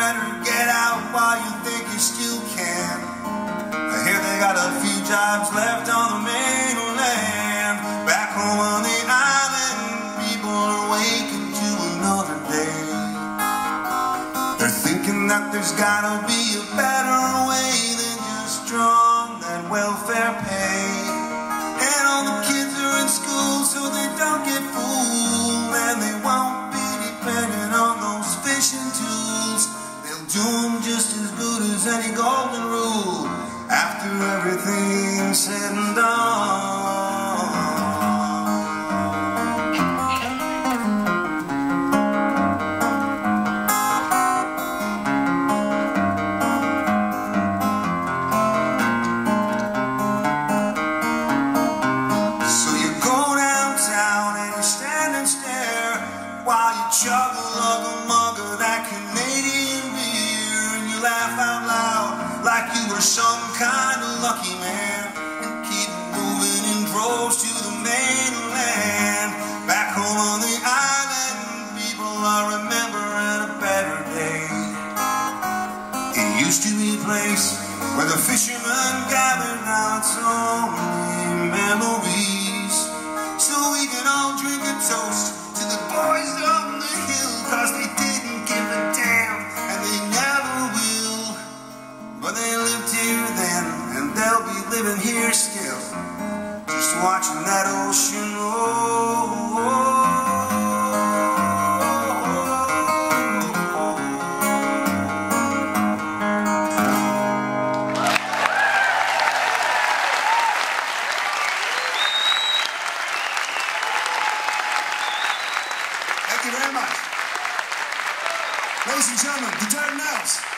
better get out while you think you still can. I hear they got a few jobs left on the mainland. Back home on the island, people are waking to another day. They're thinking that there's gotta be a better way than just drum that welfare pay. And all the kids are in school so they don't get fooled, and they won't be dependent on those fishing tools. They'll do them just as good as any golden rule after everything's said and done. While you chug a mug of that Canadian beer, and you laugh out loud like you were some kind of lucky man, and keep moving in droves to the mainland. Back home on the island, people are remembering a better day. It used to be a place where the fishermen gathered. Now it's only memories, so we can all drink a toast to the boys on the hill, 'cause they didn't give a damn, and they never will. But they lived here then, and they'll be living here still, just watching that ocean roll. Thank you very much. Ladies and gentlemen, the Doyle and Sandy Morris.